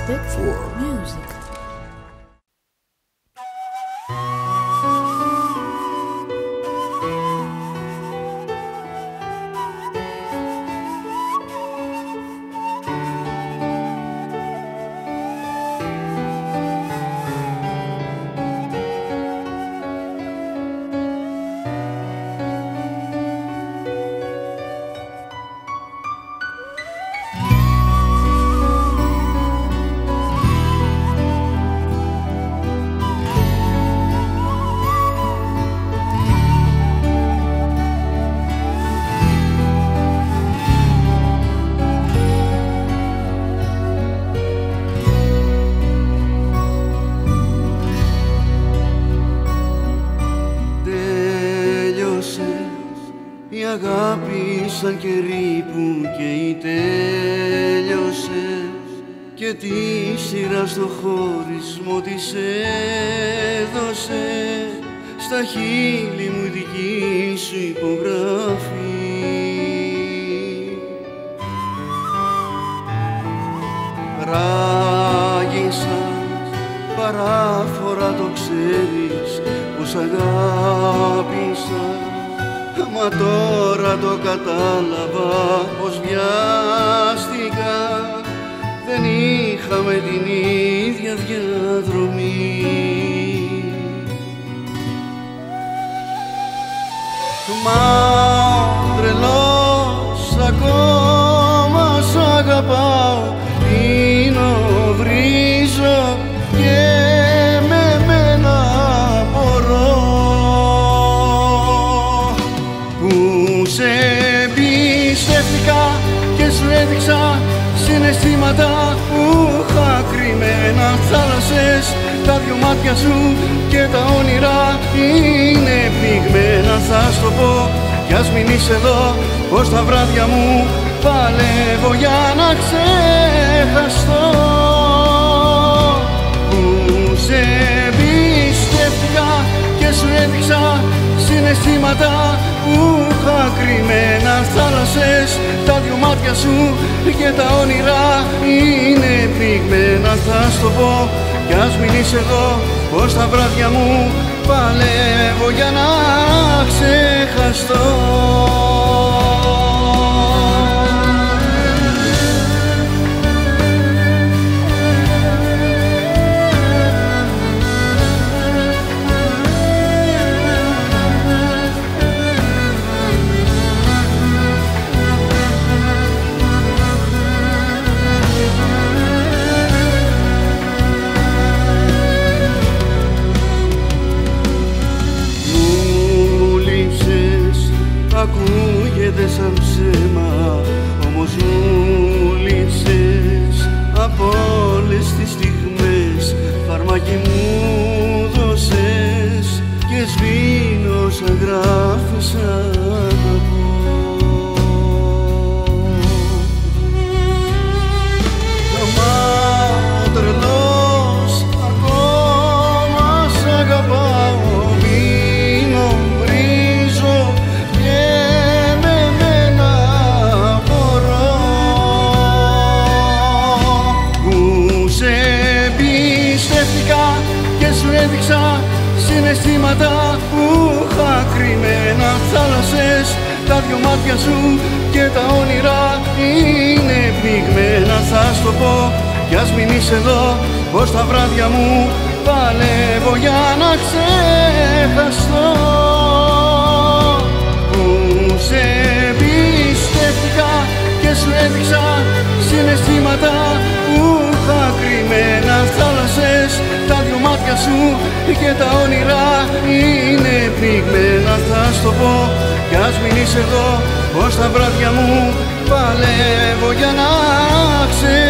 Fantastic for music. Η αγάπη σαν κερί που καίει τέλειωσε και τη σειρά στο χωρισμό της έδωσε στα χείλη μου η δική σου υπογραφή. Ράγισα παράφορα, το ξέρεις πως αγάπησα, μα τώρα το κατάλαβα πως βιάστηκα, δεν είχαμε την ίδια διαδρομή. Μα ο τρελός ακόμα σ' αγαπάω, πίνω, βρίζω και με μένα μπορώ. Σε εμπιστεύτηκα και σου έδειξα συναισθήματα που είχα κρυμμένα. Θάλασσες, τα δυο μάτια σου και τα όνειρα είναι πνιγμένα. Θα σου το πω κι ας μην είσαι εδώ, πως τα βράδια μου παλεύω για να ξεχαστώ. Που σε εμπιστεύτηκα και σου έδειξα συναισθήματα που είχα κρυμμένα. Θάλασσες, τα δυο μάτια σου και τα όνειρα είναι πνιγμένα. Θα σου το πω κι ας μην είσαι εδώ, πως τα βράδια μου παλεύω για να ξεχαστώ. Ακούγεται σαν ψέμα, όμως μου λείψες από όλες τις στιγμές. Φαρμάκι μου δώσες και σβήνω σαν γράφεις αγαπώ. Μα ο τρελός ακόμα σ' αγαπάω, πίνω, βρίζω και σου έδειξα συναισθήματα που είχα κρυμμένα. Θάλασσες, τα δυο μάτια σου και τα όνειρα είναι πνιγμένα. Θα σου το πω κι ας μην είσαι εδώ, πως τα βράδια μου παλεύω για να ξεχαστώ. Που σε εμπιστεύτηκα και σου έδειξα συναισθήματα που είχα κρυμμένα. Θάλασσες, τα δυο μάτια σου και τα όνειρα είναι πνιγμένα. Θα σου το πω κι ας μην είσαι εδώ, πως τα βράδια μου παλεύω για να ξεχαστώ.